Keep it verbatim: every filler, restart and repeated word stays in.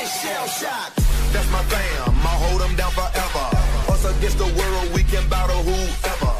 get shell shocked. That's my fam, I'll hold them down forever. Us against the world, we can battle whoever.